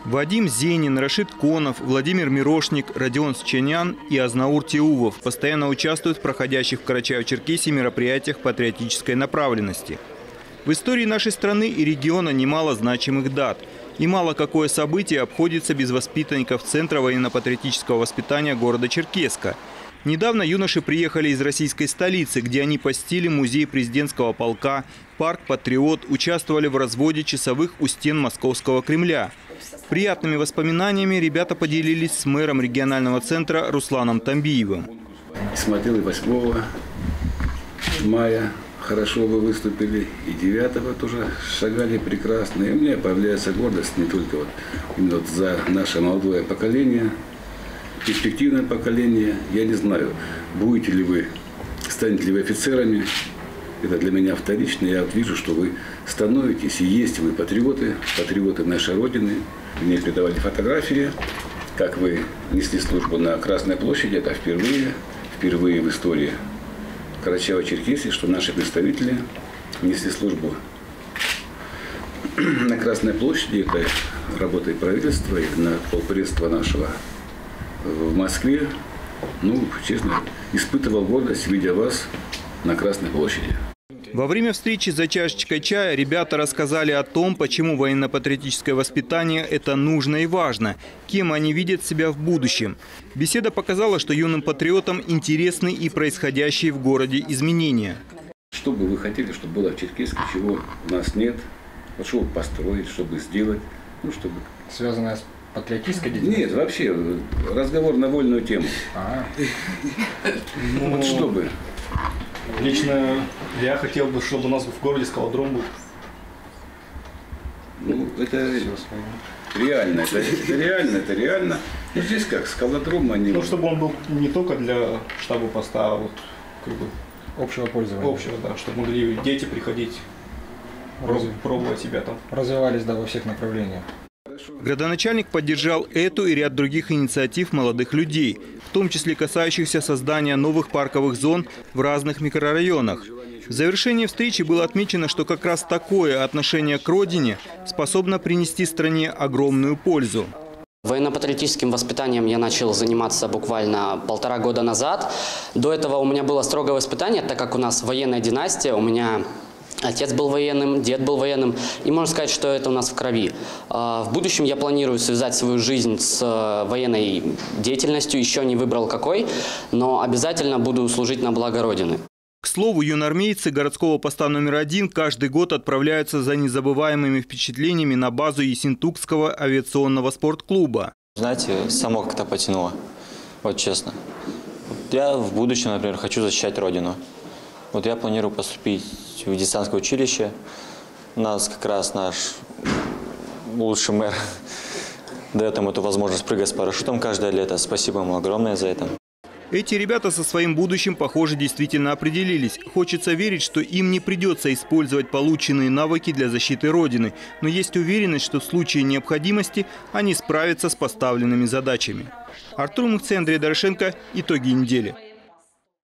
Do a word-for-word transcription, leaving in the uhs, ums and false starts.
Вадим Зенин, Рашид Конов, Владимир Мирошник, Родион Сченян и Азнаур Теувов постоянно участвуют в проходящих в Карачаево-Черкесии мероприятиях патриотической направленности. В истории нашей страны и региона немало значимых дат. И мало какое событие обходится без воспитанников Центра военно-патриотического воспитания города Черкесска. Недавно юноши приехали из российской столицы, где они посетили музей президентского полка, парк «Патриот», участвовали в разводе часовых у стен Московского Кремля. Приятными воспоминаниями ребята поделились с мэром регионального центра Русланом Тамбиевым. Смотрел и восьмого мая хорошо вы выступили, и девятого тоже шагали прекрасно. И у меня появляется гордость не только вот, именно вот за наше молодое поколение, перспективное поколение. Я не знаю, будете ли вы, станете ли вы офицерами. Это для меня вторично. Я вот вижу, что вы становитесь, и есть вы патриоты, патриоты нашей Родины. Мне передавали фотографии, как вы несли службу на Красной площади. Это впервые, впервые в истории Карачаево-Черкесии, что наши представители несли службу на Красной площади. Это работа и правительства, и на полпредства нашего в Москве. Ну, честно, испытывал гордость, видя вас на Красной площади. Во время встречи за чашечкой чая ребята рассказали о том, почему военно-патриотическое воспитание – это нужно и важно, кем они видят себя в будущем. Беседа показала, что юным патриотам интересны и происходящие в городе изменения. Что бы вы хотели, чтобы было в Черкесске, чего у нас нет? Вот что построить, чтобы сделать? Ну, чтобы... Связанное с патриотической деятельностью? Нет, вообще разговор на вольную тему. А. Ну, вот чтобы... Лично я хотел бы, чтобы у нас в городе скалодром был. Ну, это реально, это, это реально, это реально. Ну, здесь как, скалодром, они... Ну, чтобы он был не только для штаба поста, а вот как бы общего пользования. Общего, да, чтобы могли дети приходить, Развив... пробовать себя там. Развивались, да, во всех направлениях. Градоначальник поддержал эту и ряд других инициатив молодых людей, в том числе касающихся создания новых парковых зон в разных микрорайонах. В завершении встречи было отмечено, что как раз такое отношение к родине способно принести стране огромную пользу. Военно-патриотическим воспитанием я начал заниматься буквально полтора года назад. До этого у меня было строгое воспитание, так как у нас военная династия, у меня... Отец был военным, дед был военным, и можно сказать, что это у нас в крови. В будущем я планирую связать свою жизнь с военной деятельностью, еще не выбрал какой, но обязательно буду служить на благо Родины. К слову, юноармейцы городского поста номер один каждый год отправляются за незабываемыми впечатлениями на базу Ессентукского авиационного спортклуба. Знаете, само как-то потянуло, вот честно. Я в будущем, например, хочу защищать Родину. Вот я планирую поступить в десантское училище. У нас как раз наш лучший мэр дает им эту возможность прыгать с парашютом каждое лето. Спасибо ему огромное за это. Эти ребята со своим будущим, похоже, действительно определились. Хочется верить, что им не придется использовать полученные навыки для защиты Родины. Но есть уверенность, что в случае необходимости они справятся с поставленными задачами. Артур Мухцы, Андрей Дорошенко. Итоги недели.